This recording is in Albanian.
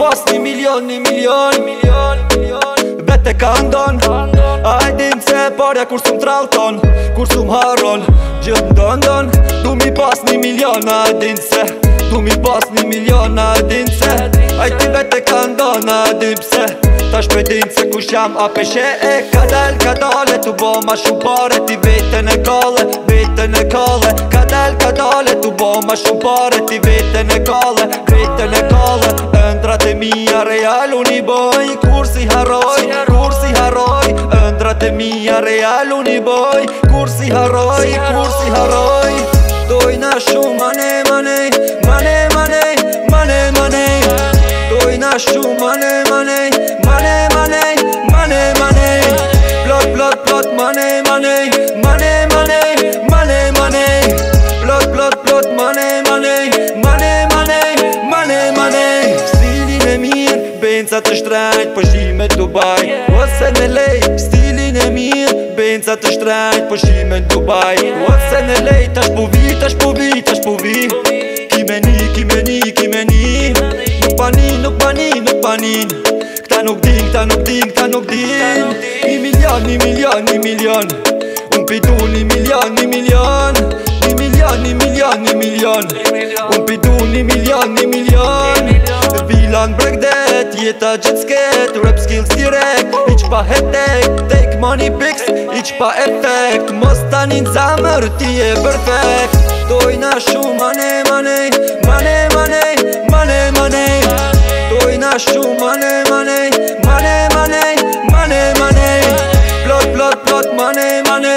pas 1 milion, 1 milion Bete ka ndon A e din se parja kur s'um trauton Kur s'um harron Gjithë ndon Du mi pas 1 milion A e din se Du mi pas 1 milion A e din se A i ti bete ka ndon A e din pse Ta shpedin se kush jam a peshe e Ka del ka dale Tu bo ma shumë pare Ti vetën e kalle Vetën e kalle Ka del ka dale Tu bo ma shumë pare Ti vetën e kalle Vetën e kalle Ëndrat e mija real unë i boj Kur si harroj Kur si harroj Ëndrat e mija real unë i boj Kur si harroj Kur si harroj Dojna shumë mane mane Mane mane Mane mane Dojna shumë mane mane Mane mane Mane mane Plot plot plot mane mane Mane mane Mane mane Plot plot plot mane mane Mane mane Mane mane Stilin e mirë Benca të shtrejt Po shime Dubai Ose në lej Stilin e mirë Benca të shtrejt Po shime Dubai Ose në lej Tash po vi Tash po vi Tash po vi Kimeni Kimeni Kimeni Nuk panin Nuk panin Nuk panin Këta nuk din Këta nuk din Këta nuk din 1 milion 1 milion 1 milion Unë pidu 1 milion 1 milion 1 milion 1 milion 1 milion Unë pidu 1 milion 1 milion Vilan bregdet Jeta gjithë sket Rap skills direkt Iq pa hetek Take money pics Iq pa efekt Mos tanin zamër Ti e perfect Dojna shumë mane mane Mane mane Mane mane Dojna shumë mane mane Mane mane Mane mane Plot plot plot mane mane